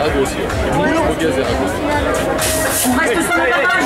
Zaragoza aussi. Mauvaise Zaragoza. On reste sur la barrage.